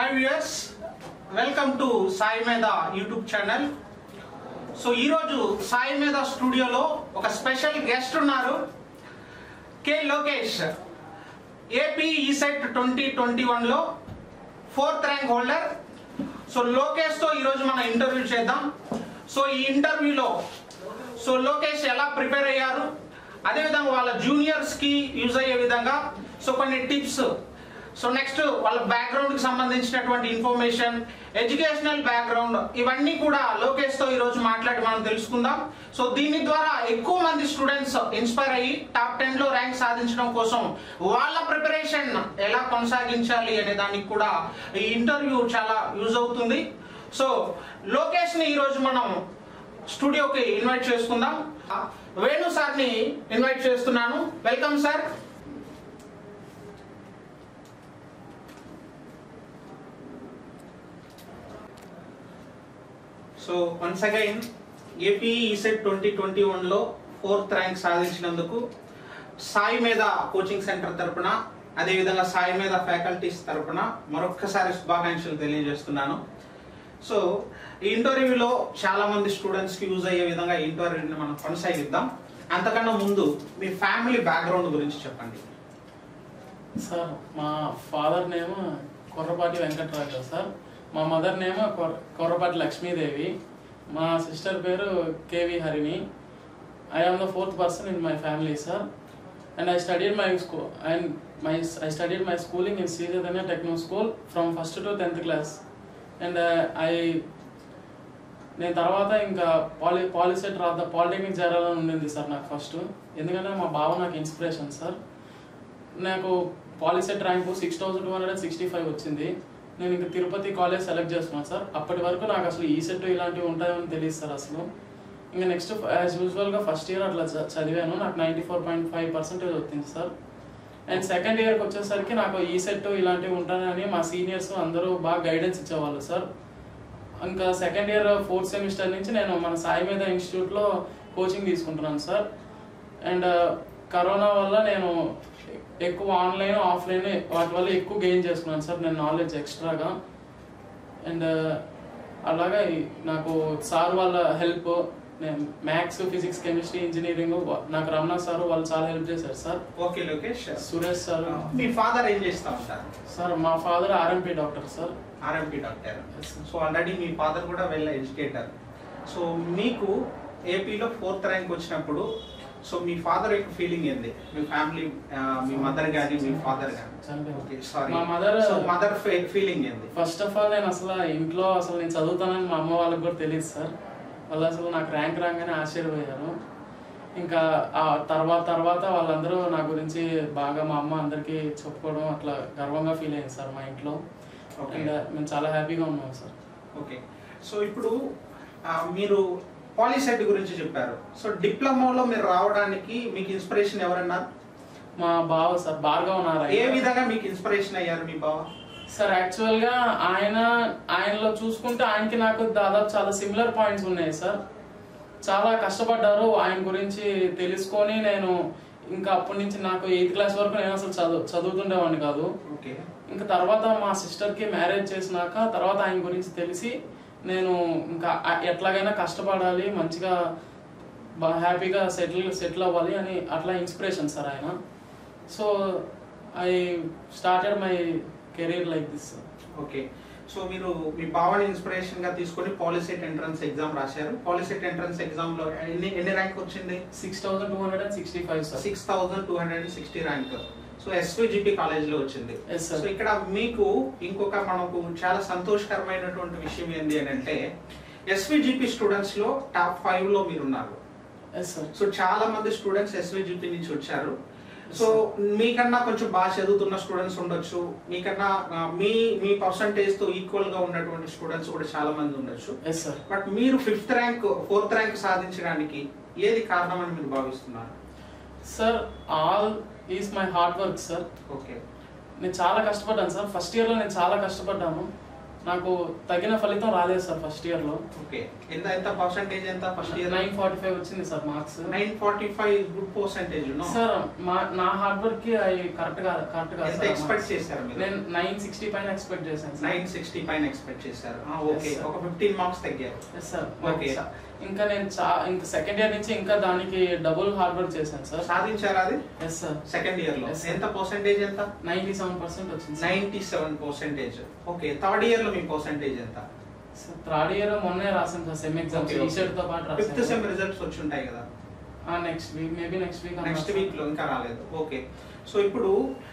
Hi viewers, welcome to Sai Meda YouTube channel. So ee roju Sai Meda studio lo oka special guest unnaru K Lokesh, AP ESET 2021 lo 4th rank holder. So Lokesh to ee roju mana interview cheddam. So ee interview lo Lokesh ela prepare ayyaru, ade vidhanga wala juniors ki use ayye vidhanga so konni tips. So next వాళ్ళ background కి సంబంధించినటువంటి information, educational background ఇవన్నీ కూడా లోకేష్ తో ఈ రోజు మాట్లాడి మనం తెలుసుకుందాం. సో దీని ద్వారా ఎక్కువ మంది స్టూడెంట్స్ ఇన్స్పైర్ అయ్యి టాప్ 10 లో ర్యాంక్ సాధించడం కోసం వాళ్ళ ప్రిపరేషన్ ఎలా కొనసాగించాలి అనే దానికి కూడా ఈ ఇంటర్వ్యూ చాలా యూజ్ అవుతుంది. సో లోకేష్ ని ఈ రోజు మనం స్టూడియోకి ఇన్వైట్ చేసుకుందాం. వేణు సార్ ని ఇన్వైట్ చేస్తున్నాను. Welcome sir. So once again AP ECET 2021 లో 4th rank సాధించినందుకు Sai Medha coaching centre తరపున, అదేవిధంగా సాయి మీద ఫ్యాకల్టీస్ తరపున మరొక్కసారి శుభాకాంక్షలు తెలియజేస్తున్నాను. సో ఈ ఇంటర్వ్యూలో చాలా మంది స్టూడెంట్స్ కి యూజ్ అయ్యే విధంగా ఈ ఇంటర్వ్యూని మనం కొనసాగిద్దాం. అంతకన్నా ముందు మీ ఫ్యామిలీ బ్యాక్గ్రౌండ్ గురించి చెప్పండి. సార్, మా father name Korrapati Venkataraju sir. మా మదర్ నేమ్ కొర్రపాటి లక్ష్మీదేవి. మా సిస్టర్ పేరు KV Harini. I am the 4th person in my family, sir. And I studied my schooling in Sri Chaitanya Techno School from 1st to 10th class. And నేను తర్వాత ఇంకా POLYCET రాద్దాం, polytechnic చేరాలని ఉండింది sir నాకు first. ఎందుకంటే మా బావ నాకు ఇన్స్పిరేషన్ సార్. నాకు పాలిసెట్ ర్యాంకు 6265 వచ్చింది. నేను ఇంకా తిరుపతి కాలేజ్ సెలెక్ట్ చేసుకున్నాను సార్. అప్పటి వరకు నాకు అసలు ఈసెట్ ఇలాంటివి ఉంటాయని తెలియదు సార్ అసలు. ఇంకా నెక్స్ట్ యాజ్ యూజువల్గా ఫస్ట్ ఇయర్ అట్లా చదివాను. నాకు 94.5% వచ్చింది సార్. అండ్ సెకండ్ ఇయర్కి వచ్చేసరికి నాకు ఈసెట్ ఇలాంటివి ఉంటాయని మా సీనియర్స్ అందరూ బాగా గైడెన్స్ ఇచ్చేవాళ్ళు సార్. ఇంకా సెకండ్ ఇయర్ 4th సెమిస్టర్ నుంచి నేను మన సాయి మీద ఇన్స్టిట్యూట్లో కోచింగ్ తీసుకుంటున్నాను సార్. అండ్ కరోనా వల్ల నేను ఎక్కువ ఆన్లైన్ ఆఫ్లైన్ వాటి వల్ల ఎక్కువ గెయిన్ చేసుకున్నాను సార్ నేను నాలెడ్జ్ ఎక్స్ట్రాగా. అండ్ అలాగా నాకు సార్ వాళ్ళ హెల్ప్, నేను మ్యాథ్స్, ఫిజిక్స్, కెమిస్ట్రీ, ఇంజనీరింగ్ నాకు రమణ సార్ వాళ్ళు చాలా హెల్ప్ చేశారు sir. Okay Lokesh. Suresh sir. మీ ఫాదర్ ఏం చేస్తా ఉంటారు సార్? మా father RMP doctor sir. RMP doctor. So already మీ ఫాదర్ కూడా వెల్ ఎడ్యుకేటర్. సో మీకు ఏపీలో 4th ర్యాంక్ వచ్చినప్పుడు సో మీ ఫాదర్ యొక్క ఫీలింగ్ ఏంది? మీ ఫ్యామిలీ, మీ మదర్ గాని మీ ఫాదర్ గాని? మా మదర్ ఫీలింగ్ ఏంది? ఫస్ట్ ఆఫ్ ఆల్ నేను అసలు ఇంట్లో అసలు నేను చదువుతానని మా అమ్మ వాళ్ళకి కూడా తెలియదు సార్. వాళ్ళు అసలు నాకు ర్యాంక్ రాగానే ఆశ్చర్యపోయారు. ఇంకా ఆ తర్వాత వాళ్ళందరూ నా గురించి బాగా మా అమ్మ అందరికీ చెప్పుకోవడం అట్లా గర్వంగా ఫీల్ అయ్యింది సార్ మా ఇంట్లో. అండ్ మేము చాలా హ్యాపీగా ఉన్నాం సార్. ఓకే. సో ఇప్పుడు మీరు పాలిసెట్ గురించి చెప్పారు. సో డిప్లొమాలో మీరు రావడానికి మీకు ఇన్స్పిరేషన్ ఎవరన్నారు? మా బావ సార్, భార్గవ్ నారాయణ. ఏ విధంగా మీకు ఇన్స్పిరేషన్ అయ్యారు మీ బావ? సార్ యాక్చువల్గా ఆయనలో చూసుకుంటే ఆయనకి నాకు దాదాపు చాలా సిమిలర్ పాయింట్స్ ఉన్నాయి సార్. చాలా కష్టపడ్డారు. ఆయన గురించి తెలుసుకొని నేను ఇంకా అప్పటి నుంచి నాకు 8th క్లాస్ వరకు నేను అసలు చదువుతుండేవాడిని కాదు. ఇంకా తర్వాత మా సిస్టర్కి మ్యారేజ్ చేసినాక తర్వాత ఆయన గురించి తెలిసి నేను ఇంకా ఎట్లాగైనా కష్టపడాలి, మంచిగా హ్యాపీగా సెటిల్ అవ్వాలి అని అట్లా ఇన్స్పిరేషన్ సార్ ఆయన. So I started my career like this. Okay. So మీరు మీ బావని ఇన్స్పిరేషన్ గా తీసుకొని పాలిసెట్ ఎంట్రన్స్ ఎగ్జామ్ రాశారు. పాలిసెట్ ఎంట్రన్స్ ఎగ్జామ్ లో ఎన్ని ర్యాంక్ వచ్చింది? 6265 sir. 6260 rank. So SVGP college లో వచ్చింది. సో ఇక్కడ మీకు ఇంకొక మనకు చాలా సంతోషకరమైనటువంటి విషయం ఏంటి అని అంటే ఎస్విజిపి స్టూడెంట్స్ లో టాప్ 5 లో మీరు ఉన్నారు. సో చాలా మంది స్టూడెంట్స్ ఎస్విజిపి నుంచి వచ్చారు. సో మీకన్నా కొంచెం బాగా చదువుతున్న స్టూడెంట్స్ ఉండొచ్చు, మీకన్నా మీ పర్సంటేజ్ తో ఈక్వల్ గా ఉన్నటువంటి స్టూడెంట్స్ కూడా చాలా మంది ఉండొచ్చు. బట్ మీరు 4th ర్యాంక్ సాధించడానికి ఏది కారణం అని మీరు భావిస్తున్నారు? Sir all is my hard work sir. Okay. నేను చాలా కష్టపడ్డాను సార్. ఫస్ట్ ఇయర్ లో నేను చాలా కష్టపడ్డాను. నాకు తగిన ఫలితం రాలేదు సార్ ఫస్ట్ ఇయర్ లో. ఓకే, ఎంత పర్సెంటేజ్ ఎంత ఫస్ట్ ఇయర్? 945 వచ్చింది sir marks. 945 good percentage sir. నా హార్డ్ వర్క్ కి అవి కరెక్ట్ గా ఎంత ఎక్స్పెక్ట్ చేశారు మీరు? నేను 960 పైన ఎక్స్పెక్ట్ చేశాను. 960 పైన ఎక్స్పెక్ట్ చేశారు. ఓకే, ఒక 15 మార్క్స్ తగ్గారు. Yes sir. ఓకే, ఇంకా నేను ఇంకా సెకండ్ ఇయర్ నుంచి ఇంకా దానికి డబుల్ హార్డ్ వర్క్ చేశాను సార్. సాధించారా అది? Yes sir. సెకండ్ ఇయర్ లో ఎంత పర్సెంటేజ్? ఎంత? 97% వచ్చింది. 97%. ఓకే, థర్డ్ ఇయర్ లో మీ పర్సెంటేజ్ ఎంత? థర్డ్ ఇయర్ మొన్నే రాసాను sir sem exams. ECET తో పాటు రాసాను. ఫిఫ్త్ సెమ్ రిజల్ట్స్ వచ్చి ఉంటాయి కదా? Next week, maybe next week లో ఇంకా రాలేదు. ఓకే, సో ఇప్పుడు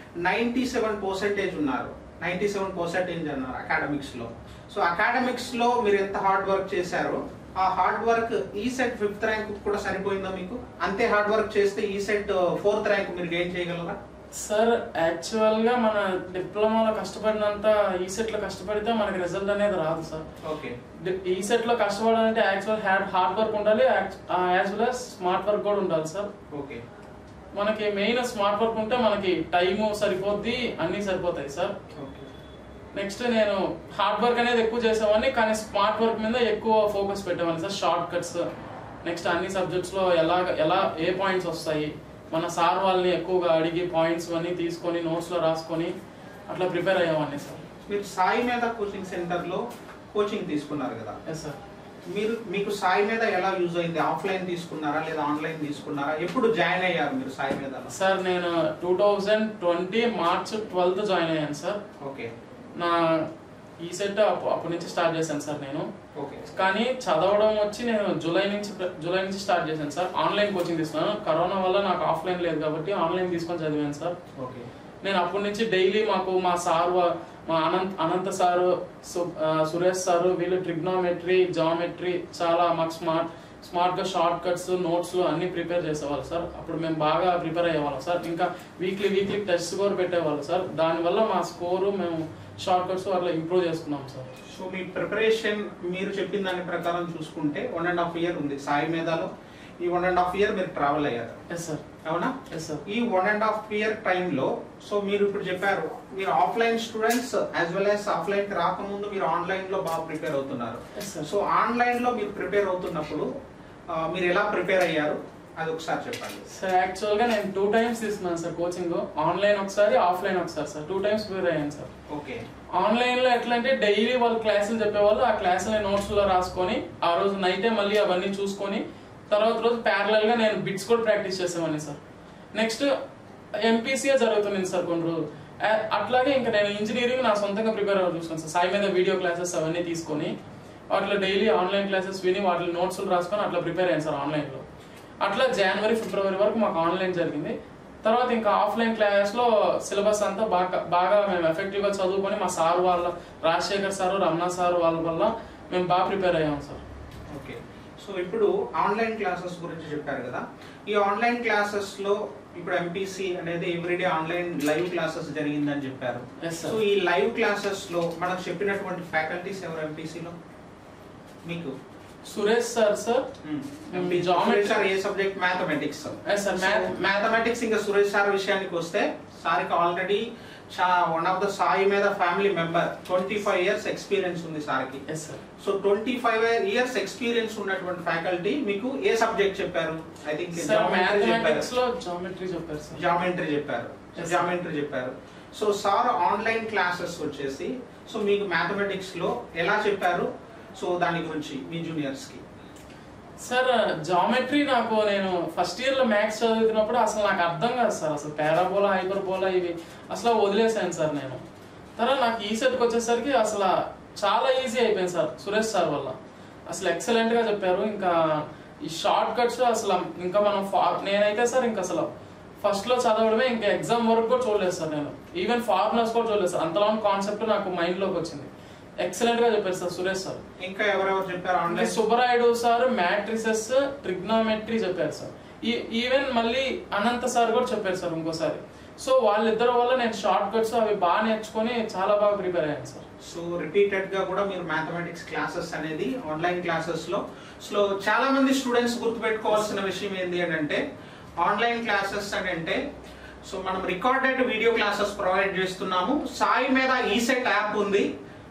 97% ఉన్నారు, 97% అన్నారు అకాడమిక్స్ లో. సో అకాడమిక్స్ లో మీరు ఎంత హార్డ్ వర్క్ చేశారో ఆ hard work ECET 5th rank కూడా సరిపోయిందా మీకు? అంతే హార్డ్ వర్క్ చేస్తే ఈ సెట్ 4th ర్యాంక్ మీరు గెయిన్ చేయగలరా? సార్ యాక్చువల్ గా మన డిప్లొమాలో కష్టపడినంత ఈ సెట్ లో కష్టపడితే మనకి రిజల్ట్ అనేది రాదు సార్. ఓకే, ఈ సెట్ లో కష్టపడాలంటే యాక్చువల్ హార్డ్ వర్క్ ఉండాలి, as well as smart work కూడా ఉండాలి సార్. ఓకే, మనకి మెయిన్ స్మార్ట్ వర్క్ ఉంటే మనకి టైము సరిపోద్ది, అన్ని సరిపోతాయి సార్. నెక్స్ట్ నేను హార్డ్ వర్క్ అనేది ఎక్కువ చేసేవాడిని, కానీ స్మార్ట్ వర్క్ మీద ఎక్కువ ఫోకస్ పెట్టేవాడిని సార్. షార్ట్ కట్స్, నెక్స్ట్ అన్ని సబ్జెక్ట్స్ లో ఎలా ఏ పాయింట్స్ వస్తాయి, మన సార్ వాళ్ళని ఎక్కువగా అడిగి పాయింట్స్ అన్ని తీసుకొని నోట్స్ లో రాసుకొని అట్లా ప్రిపేర్ అయ్యేవాడిని సార్. మీరు సాయి మీద కోచింగ్ సెంటర్ లో కోచింగ్ తీసుకున్నారు కదా? Yes sir. మీకు సాయి మీద ఎలా యూజ్ అయింది? ఆఫ్లైన్ తీసుకున్నారా లేదా ఆన్లైన్ తీసుకున్నారా? ఎప్పుడు జాయిన్ అయ్యారు మీరు సాయి మీద? సార్ నేను 2020 మార్చ్ 12 జాయిన్ అయ్యాను సార్. ఓకే, నా ఈ సెట్ అప్పటి నుంచి స్టార్ట్ చేశాను సార్ నేను. ఓకే, కానీ చదవడం వచ్చి నేను జూలై నుంచి స్టార్ట్ చేశాను సార్. ఆన్లైన్ కోచింగ్ తీసుకున్నాను. కరోనా వల్ల నాకు ఆఫ్లైన్ లేదు కాబట్టి ఆన్లైన్ తీసుకొని చదివాను సార్. ఓకే, నేను అప్పటి నుంచి డైలీ మా సార్, మా అనంత సారు, సురేష్ సారు, వీళ్ళు ట్రిగ్నోమెట్రీ, జామెట్రీ చాలా మాకు స్మార్ట్ గా షార్ట్ కట్స్, నోట్స్ అన్ని ప్రిపేర్ చేసేవాళ్ళు సార్. అప్పుడు మేము బాగా ప్రిపేర్ అయ్యేవాళ్ళం సార్. ఇంకా వీక్లీ టెస్ట్ స్కోర్ పెట్టేవాళ్ళు సార్. దానివల్ల మా స్కోరు మేము షార్ట్ కట్స్ అట్లా ఇంప్రూవ్ చేసుకున్నాం సార్. సో మీ ప్రిపరేషన్ మీరు చెప్పిన దాని ప్రకారం చూసుకుంటే 1.5 year ఉంది సాయి మీదలో. ఈ 1.5 year మీరు ట్రావెల్ అయ్యారు. Yes sir. అవునా? Yes sir. ఈ 1.5 year టైంలో సో మీరు ఇప్పుడు చెప్పారు మీరు offline students as well as offline కి రాకముందు మీరు ఆన్లైన్ లో బాగా ప్రిపేర్ అవుతున్నారు. సో ఆన్లైన్ లో మీరు ప్రిపేర్ అవుతున్నప్పుడు మీరు ఎలా ప్రిపేర్ అయ్యారు అది ఒకసారి చెప్పండి సార్. యాక్చువల్ గా నేను 2 times తీసుకున్నాను సార్ కోచింగ్. ఆన్లైన్ ఒకసారి, ఆఫ్లైన్ ఒకసారి సార్. 2 times ప్రిపేర్ అయ్యాను సార్. ఓకే, ఆన్లైన్ లో ఎట్లా అంటే డైలీ వాళ్ళు క్లాసులు చెప్పేవాళ్ళు, ఆ క్లాసులు నోట్స్ లో రాసుకొని ఆ రోజు నైటే మళ్ళీ అవన్నీ చూసుకొని తర్వాత రోజు ప్యారలల్ గా నేను బిట్స్ కూడా ప్రాక్టీస్ చేసేవాడిని సార్. నెక్స్ట్ ఎంపీసీఏ జరుగుతుంది సార్ కొన్ని రోజులు. అట్లాగే ఇంకా నేను ఇంజనీరింగ్ నా సొంతంగా ప్రిపేర్ అవ్వాలి చూసుకున్నాను సార్. సాయి మీద వీడియో క్లాసెస్ అవన్నీ తీసుకొని వాటిలో డైలీ ఆన్లైన్ క్లాసెస్ విని వాటిలో నోట్స్ రాసుకొని అట్లా ప్రిపేర్ అయ్యాను సార్ ఆన్లైన్ లో. అట్లా జనవరి ఫిబ్రవరి వరకు మాకు ఆన్లైన్ జరిగింది. తర్వాత ఇంకా ఆఫ్లైన్ క్లాస్ లో సిలబస్ అంతా బాగా మేము ఎఫెక్టివ్ గా చదువుకొని మా సార్ వాళ్ళ రాజశేఖర్ సారు, రమణ సార్ వాళ్ళ వల్ల మేము బాగా ప్రిపేర్ అయ్యాం సార్. ఓకే, సో ఇప్పుడు ఆన్లైన్ క్లాసెస్ గురించి చెప్పారు కదా. ఈ ఆన్లైన్ క్లాసెస్ లో ఇప్పుడు ఎంపీసీ అనేది ఎవ్రీడే ఆన్లైన్ లైవ్ క్లాసెస్ జరిగిందని చెప్పారు. సో ఈ లైవ్ క్లాసెస్ లో మనకు చెప్పినటువంటి ఫ్యాకల్టీస్ ఎవరు ఎంపీసీలో? మీకు Suresh sir sir geometry sir ఏ సబ్జెక్ట్? మ్యాథమెటిక్స్. మ్యాథమెటిక్స్. ఇంకా సురేష్ సార్ విషయానికి వస్తే సార్కి already one of the Sai Meda family member, 25 years experience ఉంది సార్కి. సో 25 years ఎక్స్పీరియన్స్ ఉన్నటువంటి ఫ్యాకల్టీ మీకు ఏ సబ్జెక్ట్ చెప్పారు? ఐ థింక్ జామెట్రీ చెప్పారు. సో సార్ ఆన్లైన్ క్లాసెస్ వచ్చేసి సో మీకు మ్యాథమెటిక్స్ లో ఎలా చెప్పారు? సో దాని గురించి మీ జూనియర్స్ కి. సార్ జామెట్రీ నేను ఫస్ట్ ఇయర్ లో మ్యాథ్స్ చదువుతున్నప్పుడు అసలు నాకు అర్థం కాదు సార్. అసలు పారాబోలా, హైపర్బోలా ఇవి అసలు వదిలేసాను సార్ నేను. తర్వాత నాకు ఈ సెట్కి వచ్చేసరికి అసలు చాలా ఈజీ అయిపోయింది సార్ సురేష్ సార్ వల్ల. అసలు ఎక్సలెంట్ గా చెప్పారు. ఇంకా ఈ షార్ట్ కట్స్ అసలు ఇంకా మనం నేనైతే సార్ ఇంకా అసలు ఫస్ట్ లో చదవడమే, ఇంకా ఎగ్జామ్ వరకు కూడా చూడలేదు సార్ నేను. ఈవెన్ ఫార్ములాస్ కూడా చూడలేదు సార్. అంతలా కాన్సెప్ట్ నాకు మైండ్ లోకి వచ్చింది. ఎక్సలెంట్ గా చెప్పారు సార్ సురేష్ సార్. ఇంకా ఎవరెవరు చెప్పారు? సుబ్బరాయుడు సార్ మ్యాట్రిసెస్, ట్రిగ్నోమెట్రీ చెప్పారు సార్. ఈవెన్ మళ్ళీ అనంత సార్ కూడా చెప్పారు సార్ ఇంకోసారి. సో వాళ్ళిద్దరు వల్ల నేను షార్ట్ కట్స్ అవి బాగా నేర్చుకొని చాలా బాగా ప్రిపేర్ అయ్యాను సార్. సో రిపీటెడ్ గా కూడా మీరు మ్యాథమెటిక్స్ క్లాసెస్ అనేది ఆన్లైన్ క్లాసెస్ లో చాలా మంది స్టూడెంట్స్ గుర్తుపెట్టుకోవాల్సిన విషయం ఏంటి అని అంటే ఆన్లైన్ క్లాసెస్ అని అంటే సో మనం రికార్డెడ్ వీడియో క్లాసెస్ ప్రొవైడ్ చేస్తున్నాము. సాయి మీద ఈసెట్ యాప్ ఉంది.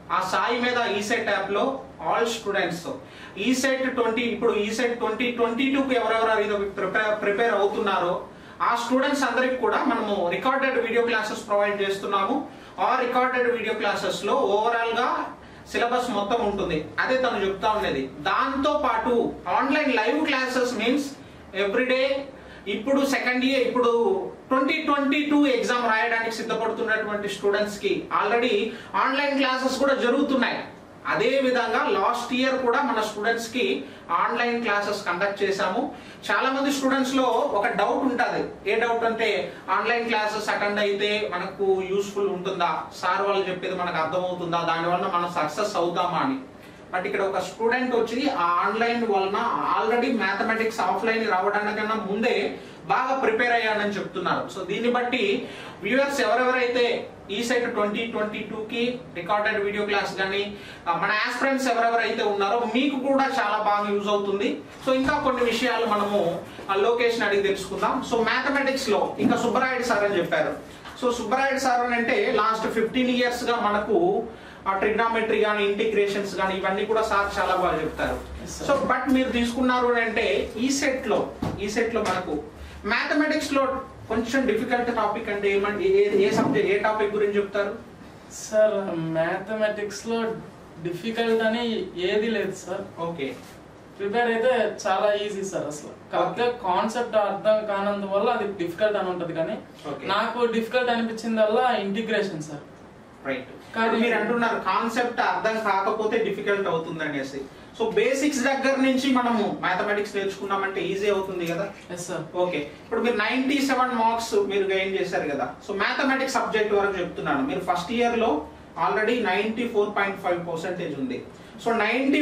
ఆ సాయి మీద ఈసెట్ యాప్ లో ఆల్ స్టూడెంట్స్ ఈసెట్ 20 ఇప్పుడు ఈసెట్ 2022కి ఎవరెవరు ప్రిపేర్ అవుతున్నారో ఆ స్టూడెంట్స్ అందరికి కూడా మనము రికార్డెడ్ వీడియో క్లాసెస్ ప్రొవైడ్ చేస్తున్నాము. ఆ రికార్డెడ్ వీడియో క్లాసెస్ లో ఓవరాల్ గా సిలబస్ మొత్తం ఉంటుంది. అదే తను చెప్తా ఉండేది. దాంతో పాటు online live classes means everyday. ఇప్పుడు సెకండ్ ఇయర్ ఇప్పుడు 2022 ఎగ్జామ్ రాయడానికి సిద్ధపడుతున్నటువంటి స్టూడెంట్స్ కి ఆల్రెడీ ఆన్లైన్ క్లాసెస్ కూడా జరుగుతున్నాయి. అదే విధంగా లాస్ట్ ఇయర్ కూడా మన స్టూడెంట్స్ కి ఆన్లైన్ క్లాసెస్ కండక్ట్ చేశాము. చాలా మంది స్టూడెంట్స్ లో ఒక డౌట్ ఉంటుంది. ఏ డౌట్ అంటే ఆన్లైన్ క్లాసెస్ అటెండ్ అయితే మనకు యూస్ఫుల్ ఉంటుందా, సార్ వాళ్ళు చెప్పేది మనకు అర్థమవుతుందా, దానివల్ల మనం సక్సెస్ అవుతామా అని. బట్ ఇక్కడ ఒక స్టూడెంట్ వచ్చి ఆ ఆన్లైన్ వలన ఆల్రెడీ మ్యాథమెటిక్స్ ఆఫ్లైన్ రావడానికన్నా ముందే బాగా ప్రిపేర్ అయ్యానని చెప్తున్నారు. సో దీన్ని బట్టి వ్యూవర్స్ ఎవరెవరైతే ఈసెట్ 2022కి రికార్డెడ్ వీడియో క్లాస్ కానీ మన ఆస్పిరెంట్స్ ఎవరెవరైతే ఉన్నారో మీకు కూడా చాలా బాగా యూజ్ అవుతుంది. సో ఇంకా కొన్ని విషయాలు మనము లోకేష్ అడిగి తెలుసుకుందాం. సో మ్యాథమెటిక్స్ లో ఇంకా సుబ్బరాయుడు సార్ అని చెప్పారు. సో సుబ్బరాయుడు సార్ అని అంటే లాస్ట్ 15 years గా మనకు ట్రిగ్నామెట్రీ కానీ ఇంటిగ్రేషన్స్ కానీ ఇవన్నీ కూడా సార్ చాలా బాగా చెప్తారు. సో బట్ మీరు తీసుకున్నారు అంటే ఈసెట్ లో మనకు మ్యాథమెటిక్స్ లో కొంచెం డిఫికల్ట్ టాపిక్ అంటే ఏ సబ్జెక్ట్ ఏ టాపిక్ గురించి చెప్తారు సార్? మ్యాథమెటిక్స్ లో డిఫికల్ట్ అని ఏది లేదు సార్. ఓకే, ప్రిపేర్ అయితే చాలా ఈజీ సార్. అసలు కాకపోతే కాన్సెప్ట్ అర్థం కానందువల్ల అది డిఫికల్ట్ అని ఉంటది. కానీ నాకు డిఫికల్ట్ అనిపించిందల్లా ఇంటిగ్రేషన్ సార్. రైట్. కానీ మీరు అంటున్నారు కాన్సెప్ట్ అర్థం కాకపోతే డిఫికల్ట్ అవుతుంది అనేసి. సో బేసిక్స్ దగ్గర నుంచి మనము మ్యాథమెటిక్స్ నేర్చుకున్నామంటే ఈజీ అవుతుంది కదా. ఓకే, ఇప్పుడు మీరు 97 మార్క్స్ మీరు గెయిన్ చేశారు కదా. సో మ్యాథమెటిక్స్ సబ్జెక్ట్ వరకు చెప్తున్నాను. మీరు ఫస్ట్ ఇయర్ లో ఆల్రెడీ 94.5% ఉంది. సో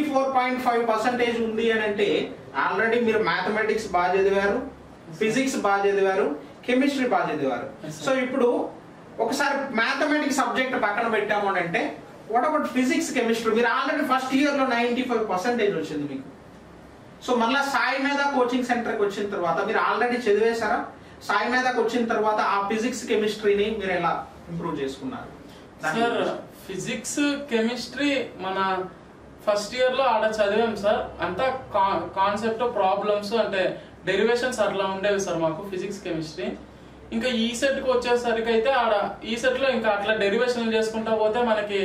94.5% ఉంది అని అంటే ఆల్రెడీ మీరు మ్యాథమెటిక్స్ బాగా చదివారు, ఫిజిక్స్ బాగా చదివారు, కెమిస్ట్రీ బాగా చదివారు. సో ఇప్పుడు ఒకసారి మ్యాథమెటిక్స్ సబ్జెక్ట్ పక్కన పెట్టాము అని అంటే వాట్ అబౌట్ ఫిజిక్స్, కెమిస్ట్రీ? మీరు ఆల్రెడీ ఫస్ట్ ఇయర్ లో 95% వచ్చింది మీకు. సో మళ్ళీ సాయి మీద కోచింగ్ సెంటర్కి వచ్చిన తర్వాత మీరు ఆల్రెడీ చదివేశారా? సాయి మీదకి వచ్చిన తర్వాత ఆ ఫిజిక్స్ కెమిస్ట్రీని మీరు ఎలా ఇంప్రూవ్ చేసుకున్నారు? సార్ ఫిజిక్స్ కెమిస్ట్రీ మన ఫస్ట్ ఇయర్ లో ఆడ చదివాం సార్. అంతా కాన్సెప్ట్ ప్రాబ్లమ్స్ అంటే డెరివేషన్స్ అట్లా ఉండేవి సార్ మాకు ఫిజిక్స్ కెమిస్ట్రీ. ఇంకా ఈసెట్ కి వచ్చేసరికి అయితే ఆడ ఈసెట్ లో ఇంకా అట్లా డెరివేషన్ చేసుకుంటా పోతే మనకి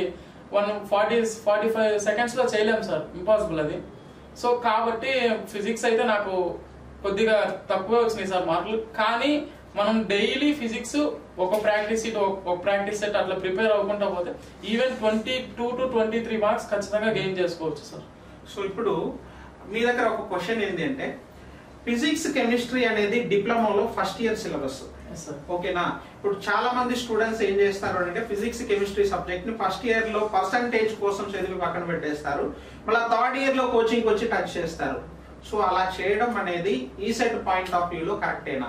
145 seconds లో చేయలేము సార్, ఇంపాసిబుల్ అది. సో కాబట్టి ఫిజిక్స్ అయితే నాకు కొద్దిగా తక్కువే వచ్చినాయి సార్ మార్కులు. కానీ మనం డైలీ ఫిజిక్స్ ఒక ప్రాక్టీస్ సెట్ అట్లా ప్రిపేర్ అవ్వకుండా పోతే ఈవెన్ 22 to 23 మార్క్స్ ఖచ్చితంగా గెయిన్ చేసుకోవచ్చు సార్. సో ఇప్పుడు మీ దగ్గర ఒక క్వశ్చన్ ఏంటి అంటే ఫిజిక్స్ కెమిస్ట్రీ అనేది డిప్లొమాలో ఫస్ట్ ఇయర్ సిలబస్. ఓకేనా? ఇప్పుడు చాలా మంది స్టూడెంట్స్ ఏం చేస్తారు అంటే ఫిజిక్స్ కెమిస్ట్రీ సబ్జెక్ట్ ని ఫస్ట్ ఇయర్ లో పర్సంటేజ్ కోసం చదివి పక్కన పెట్టేస్తారు. మళ్ళీ థర్డ్ ఇయర్ లో కోచింగ్ వచ్చి టచ్ చేస్తారు. సో అలా చేయడం అనేది ఈసెట్ పాయింట్ ఆఫ్ వ్యూలో కరెక్టేనా?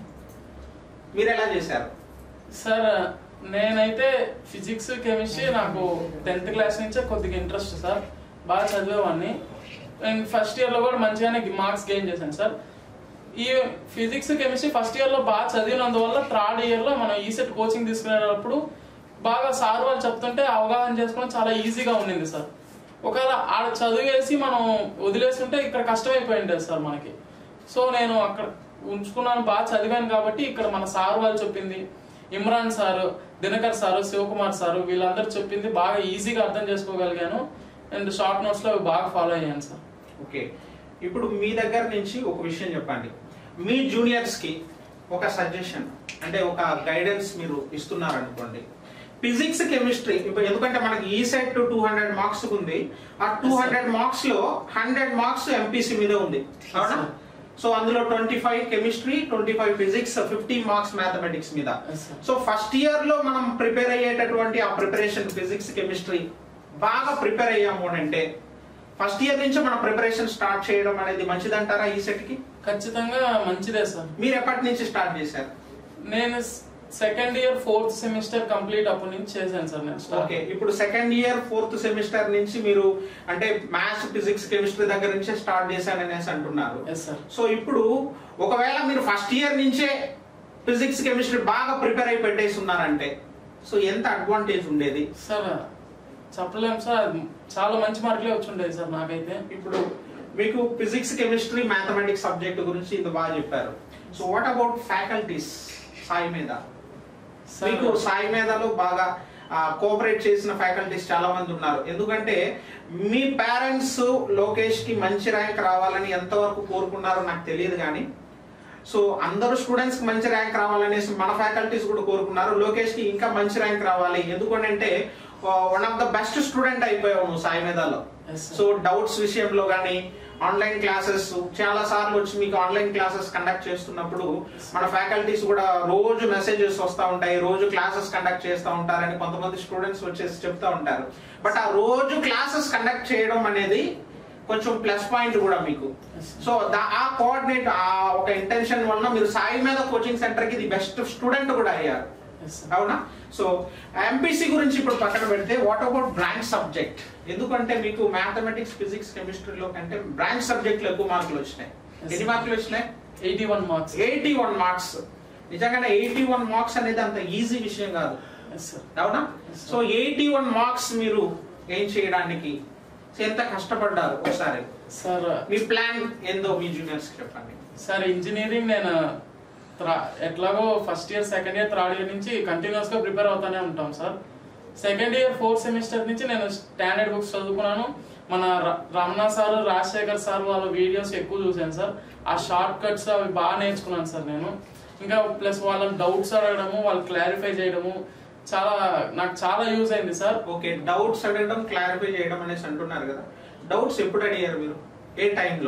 మీరు ఎలా చేశారు సార్? నేనైతే ఫిజిక్స్ కెమిస్ట్రీ నాకు 10th క్లాస్ నుంచే కొద్దిగా ఇంట్రెస్ట్ సార్. బాగా చదివేవాడిని. ఫస్ట్ ఇయర్ లో కూడా మంచిగానే మార్క్స్ గెయిన్ చేశాను సార్. ఈ ఫిజిక్స్ కెమిస్ట్రీ ఫస్ట్ ఇయర్ లో బాగా చదివినందువల్ల థర్డ్ ఇయర్ లో మనం ఈసెట్ కోచింగ్ తీసుకునేటప్పుడు బాగా సార్ వాళ్ళు చెప్తుంటే అవగాహన చేసుకోవడం చాలా ఈజీగా ఉండింది సార్. ఒకవేళ ఆడ చదివేసి మనం వదిలేస్తుంటే ఇక్కడ కష్టమైపోయింది సార్ మనకి. సో నేను అక్కడ ఉంచుకున్నాను, బాగా చదివాను కాబట్టి ఇక్కడ మన సార్ వాళ్ళు చెప్పింది, Imran sir, Dinakar sir, Shivakumar sir వీళ్ళందరూ చెప్పింది బాగా ఈజీగా అర్థం చేసుకోగలిగాను. అండ్ షార్ట్ నోట్స్ లో బాగా ఫాలో అయ్యాను సార్. ఓకే, ఇప్పుడు మీ దగ్గర నుంచి ఒక విషయం చెప్పండి. మీ జూనియర్స్ కి ఒక సజెషన్ అంటే ఒక గైడెన్స్ మీరు ఇస్తున్నారు అనుకోండి. ఫిజిక్స్ కెమిస్ట్రీ ఇప్పుడు ఎందుకంటే మనకి ఈసెట్ 200 మార్క్స్ ఉంది. ఆ 200 మార్క్స్ లో 100 మార్క్స్ ఎంపీసీ మీద ఉంది, అవునా? సో అందులో 25 కెమిస్ట్రీ, 25 ఫిజిక్స్, 50 మార్క్స్ మ్యాథమెటిక్స్ మీద. సో ఫస్ట్ ఇయర్ లో మనం ప్రిపేర్ అయ్యేటటువంటి ఆ ప్రిపరేషన్ ఫిజిక్స్ కెమిస్ట్రీ బాగా ప్రిపేర్ అయ్యాము అంటే ఫస్ట్ ఇయర్ నుంచి మన ప్రిపరేషన్ స్టార్ట్ చేయడం అనేది మంచిదంటారా ఈసెట్ కి? ఖచ్చితంగా మంచిదే సార్. మీరు ఎప్పటి నుంచి స్టార్ట్ చేశారు? నేను second year 4th semester complete అప్పటి నుంచి చేశాను సార్ నేను. ఓకే, ఇప్పుడు సెకండ్ ఇయర్ 4th సెమిస్టర్ నుంచి మీరు అంటే మ్యాథ్స్, ఫిజిక్స్, కెమిస్ట్రీ దగ్గర నుంచే స్టార్ట్ చేశాననేసి అంటున్నారు. సో ఇప్పుడు ఒకవేళ మీరు ఫస్ట్ ఇయర్ నుంచే ఫిజిక్స్, కెమిస్ట్రీ బాగా ప్రిపేర్ అయి పెట్టేసి ఉన్నారంటే సో ఎంత అడ్వాంటేజ్ ఉండేది సార్? చెప్పలేము సార్, చాలా మంచి మార్కులే వచ్చి ఉండేది సార్ నాకైతే. ఇప్పుడు మీకు ఫిజిక్స్, కెమిస్ట్రీ, మ్యాథమెటిక్స్ సబ్జెక్ట్ గురించి ఇంత బాగా చెప్పారు. So what about faculties Sai Medha? మీకు సాయి మీదలో బాగా కోఆపరేట్ చేసిన ఫ్యాకల్టీస్ చాలా మంది ఉన్నారు. ఎందుకంటే మీ పేరెంట్స్ లోకేష్ కి మంచి ర్యాంక్ రావాలని ఎంతవరకు కోరుకున్నారో నాకు తెలియదు, కానీ సో అందరూ స్టూడెంట్స్ కి మంచి ర్యాంక్ రావాలనేసి మన ఫ్యాకల్టీస్ కూడా కోరుకున్నారు. లోకేష్ కి ఇంకా మంచి ర్యాంక్ రావాలి, ఎందుకంటే one of the best student అయిపోయావు నువ్వు సాయి మీదలో. సో డౌట్స్ విషయంలో కానీ ఆన్లైన్ క్లాసెస్ చాలా సార్లు వచ్చి మీకు ఆన్లైన్ క్లాసెస్ కండక్ట్ చేస్తున్నప్పుడు మన ఫ్యాకల్టీస్ కూడా రోజు మెసేజెస్ వస్తూ ఉంటాయి, రోజు క్లాసెస్ కండక్ట్ చేస్తూ ఉంటారని కొంతమంది స్టూడెంట్స్ వచ్చేసి చెప్తా ఉంటారు. బట్ ఆ రోజు క్లాసెస్ కండక్ట్ చేయడం అనేది కొంచెం ప్లస్ పాయింట్ కూడా మీకు. సో ఆ కోఆర్డినేట్, ఆ ఒక ఇంటెన్షన్ వలన మీరు సాయి మీద కోచింగ్ సెంటర్ కి ది బెస్ట్ స్టూడెంట్ కూడా అయ్యారు, అవునా? సో ఎంపీసీ గురించి ఇప్పుడు పక్కన పెడితే వాట్ అబౌట్ బ్రాంచ్ సబ్జెక్ట్? ఎందుకంటే మీకు మ్యాథమెటిక్స్, ఫిజిక్స్, కెమిస్ట్రీలో కంటే బ్రాంచ్ సబ్జెక్ట్ లో ఎక్కువ మార్కులు వచ్చినాయి. ఎన్ని మార్కులు వచ్చినాయి? 81 మార్క్స్. 81 మార్క్స్. నిజంగానే 81 మార్క్స్ అనేది అంత ఈజీ విషయం కాదు, అవునా? సో 81 మార్క్స్ మీరు ఏం చేయడానికి ఎంత కష్టపడ్డారు ఒకసారి సార్? మీ ప్లాన్ ఏందో మీ జూనియర్స్ చెప్పండి సార్. ఇంజనీరింగ్ నేను ఎట్లాగో first year, second year, third year నుంచి కంటిన్యూస్ గా ప్రిపేర్ అవుతానే ఉంటాం sir. Second year 4th semester నుంచి నేను స్టాండర్డ్ బుక్స్ చదువుకున్నాను. మన రమణ సార్, రాజశేఖర్ సార్ వాళ్ళ వీడియోస్ ఎక్కువ చూసాను సార్. ఆ షార్ట్ కట్స్ అవి బాగా నేర్చుకున్నాను సార్ నేను. ఇంకా ప్లస్ వాళ్ళని డౌట్స్ అడగడము, వాళ్ళు క్లారిఫై చేయడము నాకు చాలా యూజ్ అయింది సార్. ఓకే, డౌట్స్ అడగడం, క్లారిఫై చేయడం అనేసి అంటున్నారు కదా, డౌట్స్ ఎప్పుడు అడిగారు మీరు? ఏ టైంలో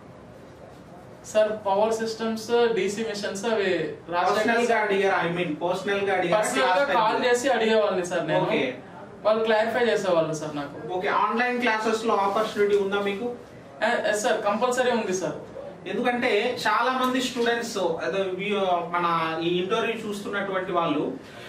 sir? Power systems, DC machines అవి పర్సనల్ గా అడిగారు? ఐ మీన్ పర్సనల్ గా అడిగారు? కాల్ చేసి అడిగేవాళ్ళని సార్ నేను. వాళ్ళు క్లారిఫై చేసేవాళ్ళు సార్ నాకు. ఓకే, ఆన్లైన్ క్లాసెస్ లో ఆపర్చునిటీ ఉందా మీకు? సార్ కంపల్సరీ ఉంది సార్. ఎందుకంటే చాలా మంది స్టూడెంట్స్ మన ఈ ఇంటర్వ్యూ చూస్తున్నటువంటి వాళ్ళు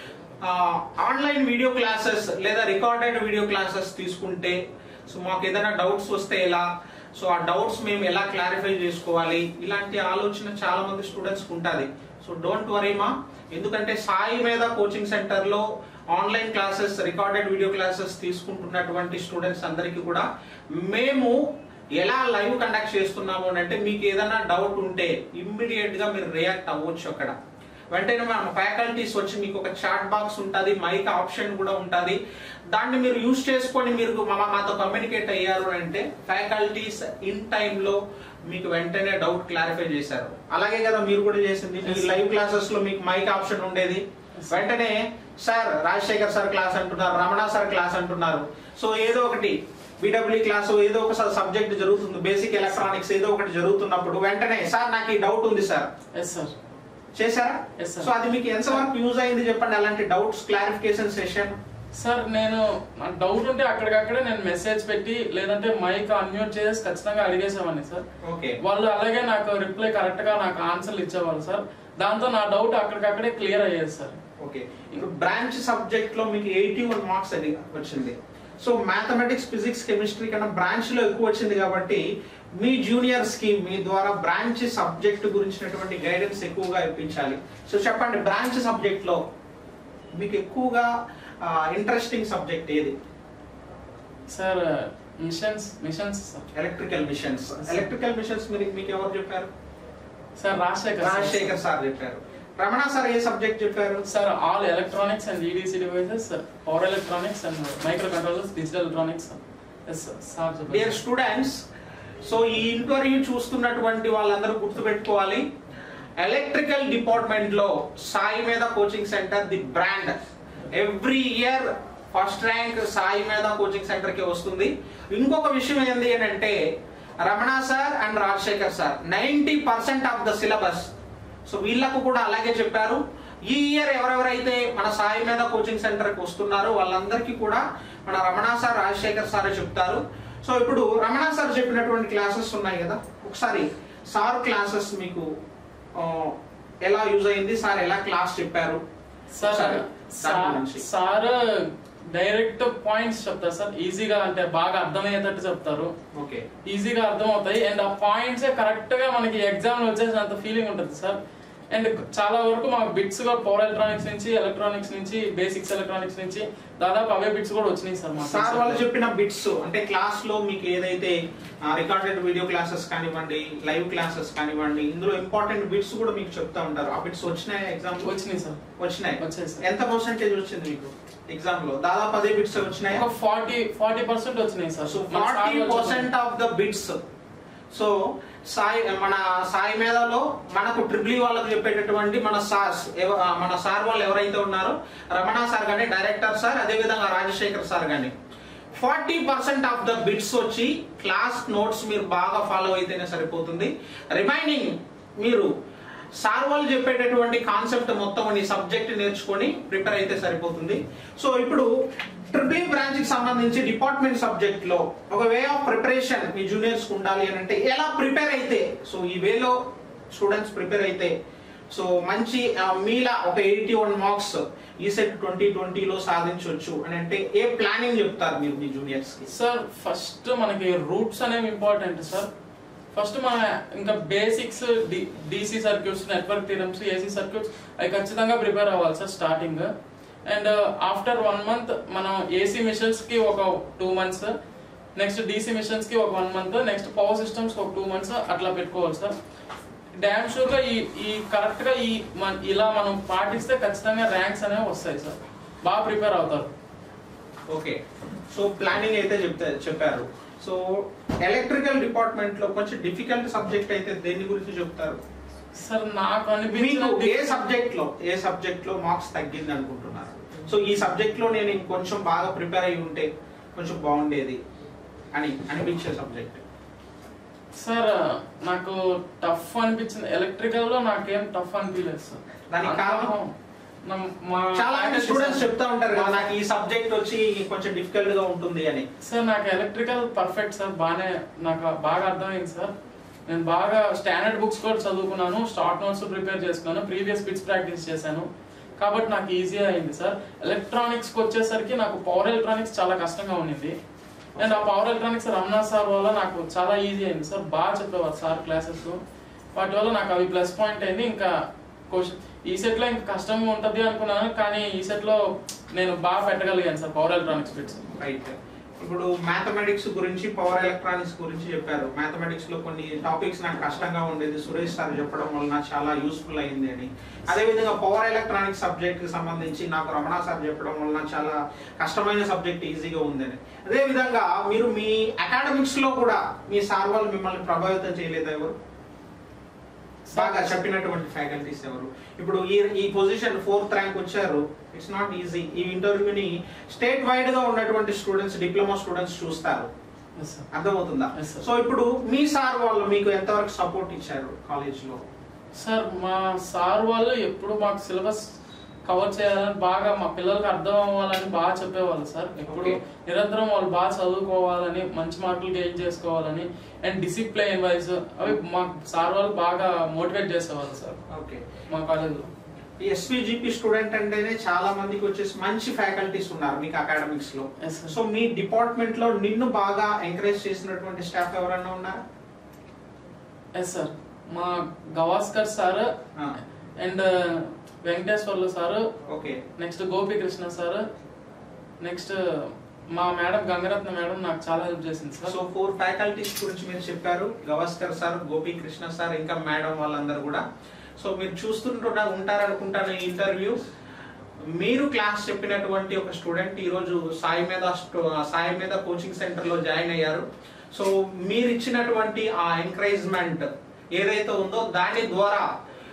ఆన్లైన్ వీడియో క్లాసెస్ లేదా రికార్డెడ్ వీడియో క్లాసెస్ తీసుకుంటే సో మాకు ఏదైనా డౌట్స్ వస్తే ఎలా, సో ఆ డౌట్స్ మేము ఎలా క్లారిఫై చేసుకోవాలి, ఇలాంటి ఆలోచన చాలా మంది స్టూడెంట్స్ ఉంటుంది. సో డోంట్ వరీ మా, ఎందుకంటే సాయి మీద కోచింగ్ సెంటర్ లో online classes, recorded video classes తీసుకుంటున్నటువంటి స్టూడెంట్స్ అందరికీ కూడా మేము ఎలా లైవ్ కండక్ట్ చేస్తున్నాము అంటే మీకు ఏదైనా డౌట్ ఉంటే ఇమ్మీడియట్ గా మీరు రియాక్ట్ అవ్వచ్చు. అక్కడ వెంటనే మన ఫ్యాకల్టీస్ వచ్చి మీకు ఒక చాట్ బాక్స్ ఉంటుంది, మైక్ ఆప్షన్ కూడా ఉంటుంది, దాన్ని మీరు యూజ్ చేసుకొని మీరు మాతో కమ్యూనికేట్ అయ్యారు అంటే ఫ్యాకల్టీస్ ఇన్ టైంలో మీకు వెంటనే డౌట్ క్లారిఫై చేశారు. అలాగే కదా మీరు కూడా చేసింది. మీ లైవ్ క్లాసెస్ లో మీకు మైక్ ఆప్షన్ ఉండేది, వెంటనే సార్ రాజశేఖర్ సార్ క్లాస్ అంటున్నారు, రమణ సార్ క్లాస్ అంటున్నారు, సో ఏదో ఒకటి బిడబ్ల్యూ క్లాస్ ఏదో ఒక సబ్జెక్ట్ జరుగుతుంది, బేసిక్ ఎలక్ట్రానిక్స్ ఏదో ఒకటి జరుగుతున్నప్పుడు వెంటనే సార్ నాకు ఈ డౌట్ ఉంది సార్ చేశారా? సో అది మీకు ఎంతవరకు యూజ్ అయింది చెప్పండి, అలాంటి డౌట్స్ క్లారిఫికేషన్ సెషన్? సార్ నేను డౌట్ ఉంటే అక్కడికక్కడే నేను మెసేజ్ పెట్టి లేదంటే మైక్ అన్మ్యూట్ చేసి ఖచ్చితంగా అడిగేసేవాడిని సార్. వాళ్ళు అలాగే నాకు రిప్లై కరెక్ట్ గా నాకు ఆన్సర్లు ఇచ్చేవాళ్ళు సార్. దాంతో నా డౌట్ అక్కడికక్కడే క్లియర్ అయ్యేది సార్. ఓకే, ఇప్పుడు బ్రాంచ్ సబ్జెక్ట్ లో మీకు 81 మార్క్స్ అది వచ్చింది. సో మ్యాథమెటిక్స్, ఫిజిక్స్, కెమిస్ట్రీ కన్నా బ్రాంచ్ లో ఎక్కువ వచ్చింది కాబట్టి మీ జూనియర్స్ కి మీ ద్వారా బ్రాంచ్ సబ్జెక్ట్ గురించినటువంటి గైడెన్స్ ఎక్కువగా ఇప్పించాలి. సో చెప్పండి, బ్రాంచ్ సబ్జెక్ట్ లో మీకు ఎక్కువగా ఇంట్రెస్టింగ్ సబ్జెక్ట్ ఏది sir? Machines electrical machines. Electrical machines మీకు ఎవరు చెప్పారు సార్? రాజశేఖర్ సార్ చెప్పారు. రమణ సార్ ఏ సబ్జెక్ట్ చెప్పారు sir? All electronics and EDC devices, power electronics and microcontrollers, digital electronics. Dear students, so ఈ ఇంటర్వ్యూ చూస్తున్నటువంటి వాళ్ళందరూ గుర్తుపెట్టుకోవాలి, ఎలక్ట్రికల్ డిపార్ట్మెంట్ లో Sai Medha coaching center the brand. Every year first rank Sai Medha coaching center కి వస్తుంది. ఇంకొక విషయం ఏంది అంటే Ramana sir and Rajasekhar sir 90% of the syllabus, so వీళ్ళకు కూడా అలాగే చెప్పారు. ఈ ఇయర్ ఎవరెవరైతే మన సాయి మీద కోచింగ్ సెంటర్ కి వస్తున్నారో వాళ్ళందరికీ కూడా మన రమణ సార్, రాజశేఖర్ సార్ చెప్తారు. సో ఇప్పుడు రమణ సార్ చెప్పినటువంటి క్లాసెస్ ఉన్నాయి కదా, ఒకసారి సార్ క్లాసెస్ మీకు ఎలా యూజ్ అయింది, సార్ ఎలా క్లాస్ చెప్పారు? సార్ డైరెక్ట్ పాయింట్స్ చెప్తారు సార్, ఈజీగా అంటే బాగా అర్థమయ్యేటట్టు చెప్తారు, ఈజీగా అర్థం అవుతాయి. అండ్ ఆ పాయింట్స్ కరెక్ట్ గా మనకి ఎగ్జామ్ వచ్చేసినంత ఫీలింగ్ ఉంటుంది సార్. అండ్ చాలా వరకు మాకు బిట్స్ కూడా పవర్ ఎలక్ట్రానిక్స్ నుంచి, ఎలక్ట్రానిక్స్ నుంచి, బేసిక్స్ ఎలక్ట్రానిక్స్ నుంచి దాదాపు అవే బిట్స్ కూడా వచ్చినాయి సార్. సార్ వాళ్ళు చెప్పిన బిట్స్ అంటే క్లాస్ లో మీకు ఏదైతే రికార్డెడ్ వీడియో క్లాసెస్ కానివ్వండి, లైవ్ క్లాసెస్ కానివ్వండి, ఇందులో ఇంపార్టెంట్ బిట్స్ కూడా మీకు చెప్తా ఉంటారు. ఆ బిట్స్ వచ్చినాయి ఎగ్జామ్? వచ్చినాయి సార్. వచ్చాయి సార్. ఎంత పర్సెంటేజ్ వచ్చింది మీకు ఎగ్జామ్ లో? దాదాపు అదే బిట్స్ వచ్చినాయి. 40% వచ్చినాయి sir. So 40% of the bits. So మన సాయి మేధాలో మనకు ట్రిపుల్ వాళ్ళకు చెప్పేటటువంటి మన సార్ వాళ్ళు ఎవరైతే ఉన్నారో, రమణ సార్ గానీ, డైరెక్టర్ సార్, అదే విధంగా రాజశేఖర్ సార్ గానీ, 40% ఆఫ్ ద బిట్స్ వచ్చి క్లాస్ నోట్స్ మీరు బాగా ఫాలో అయితేనే సరిపోతుంది. రిమైనింగ్ మీరు సార్ వాళ్ళు చెప్పేటటువంటి కాన్సెప్ట్ మొత్తం ఈ సబ్జెక్ట్ నేర్చుకొని ప్రిపేర్ అయితే సరిపోతుంది. సో ఇప్పుడు ట్రిపుల్ బ్రాంచ్ కి సంబంధించి డిపార్ట్మెంట్ సబ్జెక్ట్ లో ఒక వే ఆఫ్ ప్రిపరేషన్ మీ జూనియర్స్ కు ఉండాలి అని అంటే ఎలా ప్రిపేర్ అయితే, సో ఈ వేలో స్టూడెంట్స్ ప్రిపేర్ అయితే సో మంచి మీలా ఒక 81 మార్క్స్ ఈసెట్ 2020లో సాధించవచ్చు అని అంటే ఏ ప్లానింగ్ చెప్తారు మీరు మీ జూనియర్స్ కి? సార్ ఫస్ట్ మనకి రూట్స్ అనేవి ఇంపార్టెంట్ సార్. ఫస్ట్ మన ఇంకా basics, DC circuits, network theorems, AC circuits అవి ఖచ్చితంగా ప్రిపేర్ అవ్వాలి sir starting. And after 1 month మనం AC మిషన్స్ కి ఒక 2 మంత్స్, నెక్స్ట్ DC మిషన్స్ కి ఒక 1 మంత్, నెక్స్ట్ పవర్ సిస్టమ్స్ ఒక 2 మంత్స్ అట్లా పెట్టుకోవాలి సార్. డ్యామ్ షూర్ గా ఈ కరెక్ట్ గా ఇలా మనం పాటిస్తే ఖచ్చితంగా ర్యాంక్స్ అనేవి వస్తాయి సార్. బాగా ప్రిపేర్ అవుతారు. ఓకే, సో ప్లానింగ్ అయితే చెప్పారు. సో ఎలక్ట్రికల్ డిపార్ట్మెంట్ లో కొంచెం డిఫికల్ట్ సబ్జెక్ట్ అయితే దేని గురించి చెప్తారు సార్? నాకు ఏ సబ్జెక్ట్ లో మార్క్స్ తగ్గింది అనుకుంటున్నారు? సో ఈ సబ్జెక్ట్ లో నేను ఇంకొంచెం బాగా ప్రిపేర్ అయి ఉంటే కొంచెం బాగుండేది అని అనిపించే సబ్జెక్ట్ సార్? నాకు టఫ్ అనిపించింది ఎలక్ట్రికల్ లో, నాకేం టఫ్ అనిపించలేదు సార్. దానికి కారణం చాలా మంది స్టూడెంట్స్ చెప్తా ఉంటారు కదా, నాకు ఈ సబ్జెక్ట్ వచ్చి కొంచెం డిఫికల్ట్ గా ఉంటుంది అని. సార్ నాకు ఎలక్ట్రికల్ పర్ఫెక్ట్ సార్. నాకు బాగా అర్థమైంది సార్. నేను బాగా స్టాండర్డ్ బుక్స్ కూడా చదువుకున్నాను, షార్ట్ నోట్స్ ప్రిపేర్ చేసుకున్నాను, ప్రీవియస్ బిట్స్ ప్రాక్టీస్ చేశాను, కాబట్టి నాకు ఈజీగా అయింది సార్. ఎలక్ట్రానిక్స్కి వచ్చేసరికి నాకు పవర్ ఎలక్ట్రానిక్స్ చాలా కష్టంగా ఉండింది. అండ్ ఆ పవర్ ఎలక్ట్రానిక్స్ రమణ సార్ వల్ల నాకు చాలా ఈజీ అయింది సార్. బాగా చెప్పేవారు సార్ క్లాసెస్, వాటి వల్ల నాకు అవి ప్లస్ పాయింట్ అయింది. ఇంకా ఈ సెట్ లో ఇంకా కష్టంగా ఉంటది అనుకున్నాను, కానీ ఈ సెట్ లో నేను బాగా పెట్టగలిగాను sir power electronics bits. Right. ఇప్పుడు మ్యాథమెటిక్స్ గురించి, పవర్ ఎలక్ట్రానిక్స్ గురించి చెప్పారు. మ్యాథమెటిక్స్ లో కొన్ని టాపిక్స్ నాకు కష్టంగా ఉండేది, సురేష్ సార్ చెప్పడం వల్ల నాకు చాలా యూస్ఫుల్ అయింది అని. అదేవిధంగా పవర్ ఎలక్ట్రానిక్స్ సబ్జెక్ట్ కి సంబంధించి నాకు రమణ సార్ చెప్పడం వల్ల చాలా కష్టమైన సబ్జెక్ట్ ఈజీగా ఉందని. అదే విధంగా మీరు మీ అకాడమిక్స్ లో కూడా మీ సార్ వాళ్ళు మిమ్మల్ని ప్రభావితం చేయలేదు ఎవరు? బాగా చెప్పినటువంటి ఫ్యాకల్టీస్ ఎవరు? ఇప్పుడు ఈ పొజిషన్ 4th ర్యాంక్ వచ్చారు, ఇట్స్ నాట్ ఈజీ. ఈ ఇంటర్వ్యూని స్టేట్ వైడ్ గా ఉన్నటువంటి స్టూడెంట్స్, డిప్లొమా స్టూడెంట్స్ చూస్తారు, అర్థమవుతుందా? సో ఇప్పుడు మీ సార్ వాళ్ళు మీకు ఎంతవరకు సపోర్ట్ ఇచ్చారు కాలేజ్ లో? సార్ మా సార్ వాళ్ళు ఎప్పుడు మాకు సిలబస్ కవర్ చేయాలని, బాగా మా పిల్లలకు అర్థం అవ్వాలని బాగా చెప్పేవాళ్ళు సార్. ఎప్పుడు నిరంతరం వాళ్ళు బాగా చదువుకోవాలని, మంచి మార్కులు గెయిన్ చేసుకోవాలని, అండ్ డిసిప్లైన్ వైజ్ అవి మా సార్ వాళ్ళు బాగా మోటివేట్ చేసేవాళ్ళు సార్. ఓకే, మా కాలేజ్లో SVGP స్టూడెంట్ అంటేనే చాలా మందికి వచ్చేసి మంచి ఫ్యాకల్టీస్ ఉన్నారు మీకు అకాడమిక్స్ లో. సో మీ డిపార్ట్మెంట్ లో నిన్ను బాగా ఎంకరేజ్ చేసినటువంటి స్టాఫ్ ఎవరన్నా ఉన్నారా? ఎస్ సార్, మా Gavaskar sir and Venkateswarlu sir, okay, next Gopikrishna sir, next మా మేడం గంగరత్న మేడం నాకు చాలా హెల్ప్ చేసింది సార్. సో 4 ఫ్యాకల్టీస్ గురించి మీరు చెప్పారు, గవాస్కర్ సార్, గోపీకృష్ణ సార్, ఇంకా మేడం వాళ్ళందరూ కూడా. సో మీరు ఉంటారనుకుంటాను ఈ ఇంటర్వ్యూ. మీరు క్లాస్ చెప్పినటువంటి ఒక స్టూడెంట్ ఈరోజు సాయి మీద కోచింగ్ సెంటర్ లో జాయిన్ అయ్యారు. సో మీరు ఇచ్చినటువంటి ఆ ఎంకరేజ్మెంట్ ఏదైతే ఉందో దాని ద్వారా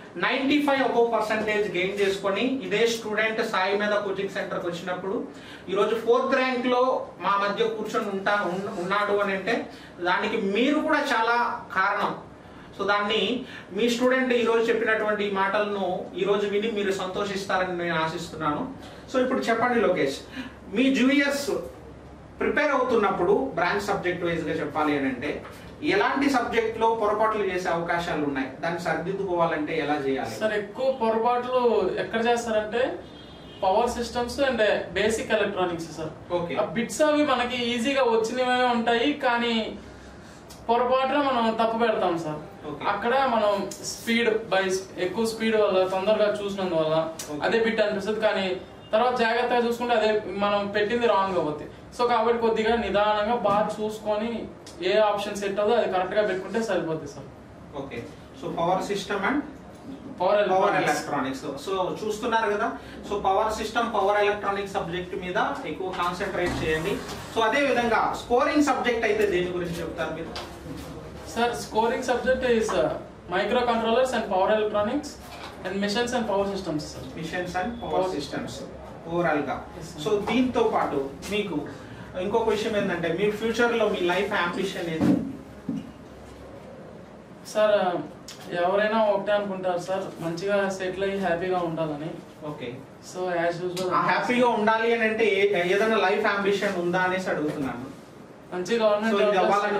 95% గెయిన్ చేసుకొని ఇదే స్టూడెంట్ సాయి మీద కోచింగ్ సెంటర్కి వచ్చినప్పుడు ఈరోజు 4th ర్యాంక్ లో మా మధ్య కూర్చొని ఉన్నాడు అని అంటే దానికి మీరు కూడా చాలా కారణం. సో దాన్ని మీ స్టూడెంట్ ఈరోజు చెప్పినటువంటి మాటలను ఈరోజు విని మీరు సంతోషిస్తారని నేను ఆశిస్తున్నాను. సో ఇప్పుడు చెప్పండి లోకేష్, మీ జూనియర్స్ ప్రిపేర్ అవుతున్నప్పుడు బ్రాంచ్ సబ్జెక్ట్ వైజ్ గా చెప్పాలి అని అంటే ఎలాంటి సబ్జెక్ట్ లో పొరపాట్లు చేసే అవకాశాలు ఉన్నాయి, దాన్ని సరిదిద్దుకోవాలంటే ఎలా చేయాలి? సార్ ఎక్కువ పొరపాట్లు ఎక్కడ చేస్తారంటే power systems and basic electronics sir. Okay, ఆ బిట్స్ అవి మనకి ఈజీగా వచ్చినవే ఉంటాయి, కానీ పొరపాటున మనం తప్పు పెడతాం సార్. అక్కడ మనం ఎక్కువ స్పీడ్ వల్ల తొందరగా చూసినందువల్ల అదే బిట్ అనిపిస్తుంది, కానీ తర్వాత జాగ్రత్తగా చూసుకుంటే అదే మనం పెట్టింది రాంగ్ అవుతుంది. సో కాబట్టి కొద్దిగా నిదానంగా బాగా చూసుకొని ఏ ఆప్షన్ సెట్ అవుతుందో అది కరెక్ట్ గా పెట్టుకుంటే సరిపోతుంది sir. Okay, so power system and power electronics. So చూస్తున్నారు కదా, so power system power electronics subject మీద ఎక్కువ కాన్సన్ట్రేట్ చేయండి. సో అదే విధంగా స్కోరింగ్ సబ్జెక్ట్ అయితే దేని గురించి చెప్తారు మీరు? Sir scoring subject is microcontrollers and power electronics and machines and power systems sir. Machines and power systems overall గా. సో దీంతో పాటు మీకు ఇంకొక విషయం ఏంటంటే మీ ఫ్యూచర్ లో మీ లైఫ్ అంబిషన్ ఏంటి సార్? ఎవరైనా ఒకటే అనుకుంటారు సార్, మంచిగా సెటిల్ అయ్యి హ్యాపీగా ఉండాలని. ఓకే, సో యాజ్ యూజువల్ హ్యాపీగా ఉండాలి అని అంటే ఏదైనా లైఫ్ అంబిషన్ ఉందా అనేసి అడుగుతున్నాను. మంచి గవర్నమెంట్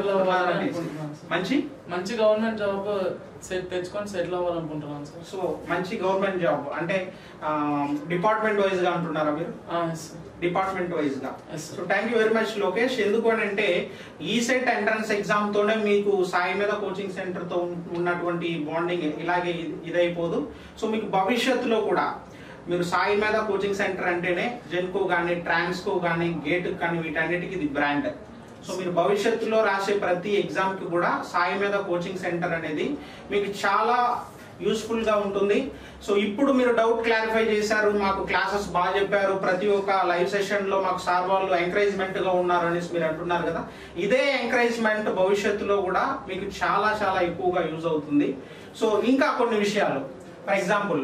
మంచి గవర్నమెంట్ జాబ్ తెచ్చుకొని సెటిల్ అవ్వాలనుకుంటున్నాను సార్. సో మంచి గవర్నమెంట్ జాబ్ అంటే డిపార్ట్మెంట్ వైజ్ గా అంటున్నారా మీరు? డిపార్ట్మెంట్ వైజ్ గా. So thank you very much Lokesh. ఎందుకు అని అంటే ఈ సెట్ ఎంట్రన్స్ ఎగ్జామ్ తోనే మీకు సాయి మీద కోచింగ్ సెంటర్ తో ఉన్నటువంటి బాండింగ్ ఇలాగే ఇదైపోదు. సో మీకు భవిష్యత్తులో కూడా మీరు సాయి మీద కోచింగ్ సెంటర్ అంటేనే జెన్కో కానీ ట్రాన్స్కో కానీ గేట్ కానీ వీటన్నిటికీ ఇది బ్రాండ్. సో మీరు భవిష్యత్తులో రాసే ప్రతి ఎగ్జామ్ కి కూడా సాయి మీద కోచింగ్ సెంటర్ అనేది మీకు చాలా యూస్ఫుల్ గా ఉంటుంది. సో ఇప్పుడు మీరు డౌట్ క్లారిఫై చేశారు, మాకు క్లాసెస్ బాగా చెప్పారు, ప్రతి ఒక్క లైవ్ సెషన్ లో మాకు సార్ వాళ్ళు ఎంకరేజ్మెంట్ గా ఉన్నారు అనేసి మీరు అంటున్నారు కదా, ఇదే ఎంకరేజ్మెంట్ భవిష్యత్తులో కూడా మీకు చాలా చాలా ఎక్కువగా యూజ్ అవుతుంది. సో ఇంకా కొన్ని విషయాలు, ఫర్ ఎగ్జాంపుల్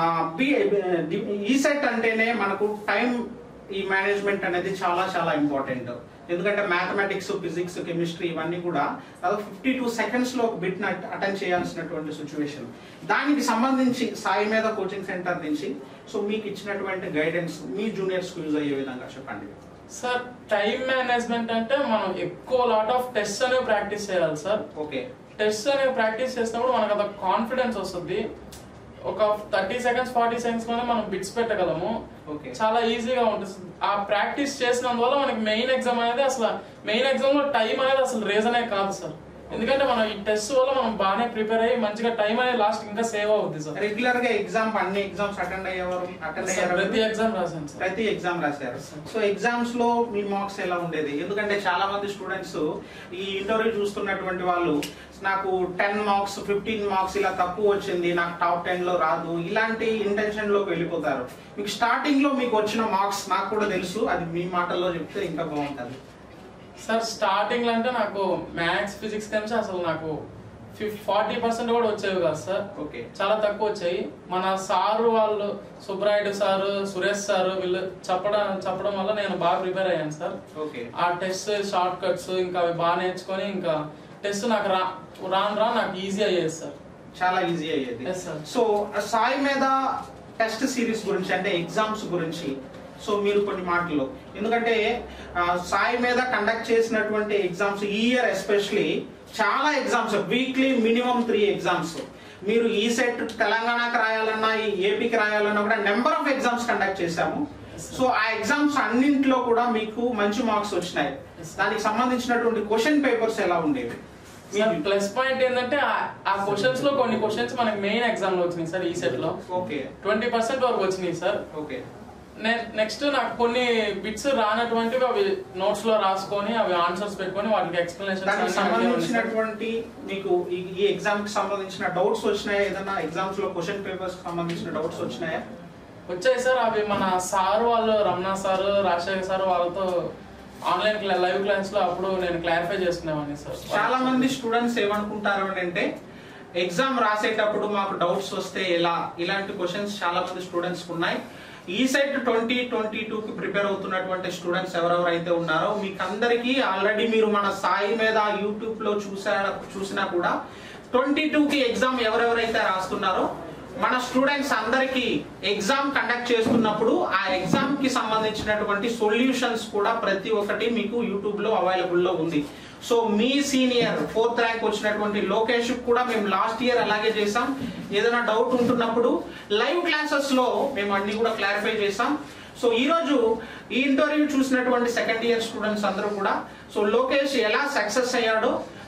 ఈ సెట్ అంటేనే మనకు టైం ఈ మేనేజ్మెంట్ అనేది చాలా చాలా ఇంపార్టెంట్. ఎందుకంటే మ్యాథమెటిక్స్, ఫిజిక్స్, కెమిస్ట్రీ ఇవన్నీ కూడా దాదాపు 52 seconds లో ఒక బిట్ అటెండ్ చేయాల్సినటువంటి సిచ్యువేషన్. దానికి సంబంధించి సాయి మీద కోచింగ్ సెంటర్ నుంచి సో మీకు ఇచ్చినటువంటి గైడెన్స్ మీ జూనియర్స్ కు యూజ్ అయ్యే విధంగా చెప్పండి. సార్ టైం మేనేజ్మెంట్ అంటే మనం ఎక్కువ లాట్ ఆఫ్ టెస్ట్ అనేవి ప్రాక్టీస్ చేయాలి సార్. ఓకే, టెస్ట్ అనేవి ప్రాక్టీస్ చేసినప్పుడు మనకు అంత కాన్ఫిడెన్స్ వస్తుంది. ఒక 30 seconds 40 seconds లోనే మనం బిట్స్ పెట్టగలము. చాలా ఈజీగా ఉంటుంది. ఆ ప్రాక్టీస్ చేసినందువల్ల మనకి మెయిన్ ఎగ్జామ్ లో టైం అనేది అసలు రీజనే కాదు సార్. ఎందుకంటే మనం ఈ టెస్ట్ వల్ల మనం బాగానే ప్రిపేర్ అయ్యి మంచిగా టైం అనేది లాస్ట్ ఇంకా సేవ్ అవుతుంది సార్. రెగ్యులర్ గా అన్ని ఎగ్జామ్స్ అటెండ్ అయ్యారు? ప్రతి ఎగ్జామ్ రాశాను సార్. ప్రతి ఎగ్జామ్ రాశారు. సో ఎగ్జామ్స్ లో మీ మార్క్స్ ఎలా ఉండేది? ఎందుకంటే చాలా మంది స్టూడెంట్స్ ఈ ఇంటర్వ్యూ చూస్తున్నటువంటి వాళ్ళు నాకు 10 marks 15 marks ఇలా తక్కువ వచ్చింది, నాకు టాప్ 10 లో రాదు, ఇలాంటి ఇంటెన్షన్ లోకి వెళ్ళిపోతారు. మీకు స్టార్టింగ్ లో మీకు వచ్చిన మార్క్స్ నాకు కూడా తెలుసు, అది మీ మాటల్లో చెప్తే ఇంకా బాగుంటుంది సార్. స్టార్టింగ్ లో అంటే నాకు మ్యాథ్స్, ఫిజిక్స్, కెమిస్ట్రీ అసలు నాకు 40% కూడా వచ్చేవి కాదు సార్. ఓకే, చాలా తక్కువ వచ్చాయి. మన సారు వాళ్ళు సుబ్రాయుడు సారు, సురేష్ సారు వీళ్ళు చెప్పడం వల్ల నేను బాగా ప్రిపేర్ అయ్యాను సార్. ఓకే, ఆ టెస్ట్ షార్ట్ కట్స్ ఇంకా అవి బాగా నేర్చుకొని ఇంకా టెస్ట్ నాకు రాను నాకు ఈజీ అయ్యేది సార్. చాలా ఈజీ అయ్యేది. సో సాయి మీద టెస్ట్ సిరీస్ గురించి అంటే ఎగ్జామ్స్ గురించి సో మీరు కొన్ని మాటలు, ఎందుకంటే సాయి మీద కండక్ట్ చేసినటువంటి ఎగ్జామ్స్ ఈ ఇయర్ ఎస్పెషలీ చాలా ఎగ్జామ్స్, వీక్లీ మినిమం 3 ఎగ్జామ్స్. మీరు ఈ సెట్ తెలంగాణకి రాయాలన్నా ఈ ఏపీకి రాయాలన్నా కూడా నెంబర్ ఆఫ్ ఎగ్జామ్స్ కండక్ట్ చేశాము. సో ఆ ఎగ్జామ్స్ అన్నింటిలో కూడా మీకు మంచి మార్క్స్ వచ్చినాయి. దానికి సంబంధించినటువంటి క్వశ్చన్ పేపర్స్ ఎలా ఉండేవి? ప్లస్ పాయింట్ ఏంటంటే ఆ క్వశ్చన్స్ లో కొన్ని క్వశ్చన్స్ మనకి మెయిన్ ఎగ్జామ్ లో వచ్చినాయి సార్. ఈ సెట్ లో 20% వరకు వచ్చినాయి సార్. ఓకే, నెక్స్ట్ నాకు కొన్ని బిట్స్ రానటువంటివి అవి నోట్స్ లో రాసుకొని అవి ఆన్సర్స్ పెట్టుకొని వాటికి ఎక్స్ప్లెనేషన్ సంబంధించినటువంటి మీకు ఈ ఎగ్జామ్ కి సంబంధించిన డౌట్స్ వచ్చినాయా? ఏదైనా ఎగ్జామ్స్ లో క్వశ్చన్ పేపర్స్ కి సంబంధించిన డౌట్స్ వచ్చినాయా? వచ్చాయి సార్. అవి మన సార్ వాళ్ళు, రమణ సార్, రాజశేఖర్ సార్ వాళ్ళతో ఆన్లైన్ లైవ్ క్లాస్ లో అప్పుడు నేను క్లారిఫై చేసుకునేవాడిని సార్. చాలా మంది స్టూడెంట్స్ ఏమనుకుంటారు అంటే ఎగ్జామ్ రాసేటప్పుడు మాకు డౌట్స్ వస్తే ఎలా, ఇలాంటి క్వశ్చన్స్ చాలా మంది స్టూడెంట్స్ ఉన్నాయి. ఈ సెట్ 2022 కి ప్రిపేర్ అవుతున్నటువంటి స్టూడెంట్స్ ఎవరెవరైతే ఉన్నారో మీకు అందరికీ ఆల్రెడీ మీరు మన సాయి మీద యూట్యూబ్ లో చూసినా కూడా 22 కి ఎగ్జామ్ ఎవరెవరైతే రాస్తున్నారో మన స్టూడెంట్స్ అందరికీ ఎగ్జామ్ కండక్ట్ చేస్తున్నప్పుడు ఆ ఎగ్జామ్ కి సంబంధించినటువంటి సొల్యూషన్స్ కూడా ప్రతి ఒక్కటి మీకు యూట్యూబ్ లో అవైలబుల్ లో ఉంది. సో మీ సీనియర్ 4th ర్యాంక్ వచ్చినటువంటి లోకేష్ కూడా మేము లాస్ట్ ఇయర్ అలాగే చేసాం. ఏదైనా డౌట్ ఉంటున్నప్పుడు లైవ్ క్లాసెస్ లో మేము అన్ని కూడా క్లారిఫై చేసాం. సో ఈ రోజు ఈ ఇంటర్వ్యూ చూసినటువంటి 2nd year స్టూడెంట్స్ అందరూ కూడా సో లోకేష్ ఎలా సక్సెస్ అయ్యాడో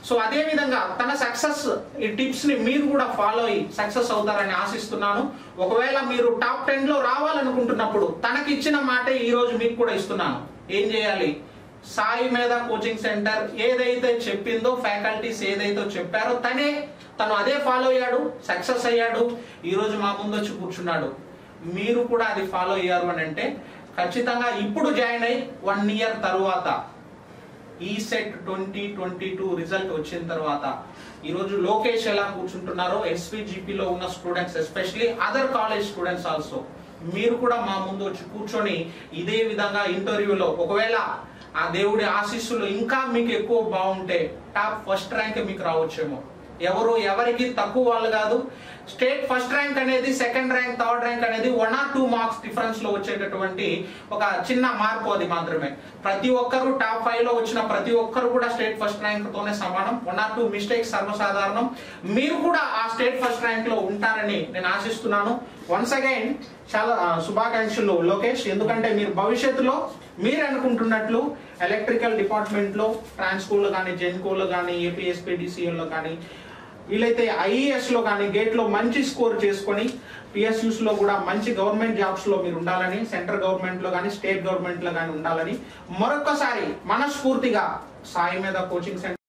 సో అదే విధంగా తన సక్సెస్ ఈ టిప్స్ ని మీరు కూడా ఫాలో అయ్యి సక్సెస్ అవుతారని ఆశిస్తున్నాను. ఒకవేళ మీరు టాప్ 10 లో రావాలనుకుంటున్నప్పుడు తనకి ఇచ్చిన మాటే ఈ రోజు మీకు కూడా ఇస్తున్నాను. ఏం చేయాలి? సాయి మీద కోచింగ్ సెంటర్ ఏదైతే చెప్పిందో, ఫ్యాకల్టీస్ ఏదైతే చెప్పారో తను అదే ఫాలో అయ్యాడు, సక్సెస్ అయ్యాడు, ఈ రోజు మా ముందు వచ్చి కూర్చున్నాడు. మీరు కూడా అది ఫాలో అయ్యారు అని అంటే ఖచ్చితంగా ఇప్పుడు జాయిన్ అయ్యి 1 ఇయర్ తర్వాత ఈ సెట్ 2022 రిజల్ట్ వచ్చిన తర్వాత ఈరోజు లోకేష్ ఎలా కూర్చుంటున్నారో ఎస్విజిపిలో ఉన్న students, especially other college students also, మీరు కూడా మా ముందు వచ్చి కూర్చొని ఇదే విధంగా ఇంటర్వ్యూలో ఒకవేళ ఆ దేవుడి ఆశీస్సులు ఇంకా మీకు ఎక్కువ బాగుంటే టాప్ ఫస్ట్ ర్యాంక్ మీకు రావచ్చేమో. ఎవరికి తక్కువ వాళ్ళు కాదు. స్టేట్ ఫస్ట్ ర్యాంక్ అనేది, సెకండ్ ర్యాంక్, థర్డ్ ర్యాంక్ అనేది 1 or 2 మార్క్స్ డిఫరెన్స్ లో వచ్చేటటువంటి ఒక చిన్న మార్పు, అది మాత్రమే. ప్రతి ఒక్కరు టాప్ 5 లో వచ్చిన ప్రతి ఒక్కరు కూడా స్టేట్ ఫస్ట్ ర్యాంక్ తోనే సమానం. 1 or 2 మిస్టేక్స్ సర్వసాధారణం. మీరు కూడా ఆ స్టేట్ ఫస్ట్ ర్యాంక్ లో ఉంటారని నేను ఆశిస్తున్నాను. వన్స్ అగైన్ చాలా శుభాకాంక్షలు లోకేష్. ఎందుకంటే మీరు భవిష్యత్తులో మీరు అనుకుంటున్నట్లు ఎలక్ట్రికల్ డిపార్ట్మెంట్ లో, ట్రాన్స్కోలో కానీ, జెన్కోలో కానీ, ఏపీఎస్పీడీసీఎల్లో కానీ, వీలైతే ఐఏఎస్ లో కానీ గేట్ లో మంచి స్కోర్ చేసుకొని పిఎస్యూస్ లో కూడా మంచి గవర్నమెంట్ జాబ్స్ లో మీరు ఉండాలని, సెంట్రల్ గవర్నమెంట్ లో కానీ, స్టేట్ గవర్నమెంట్ లో కానీ ఉండాలని మరొకసారి మనస్ఫూర్తిగా సాయి మీద కోచింగ్ సెంటర్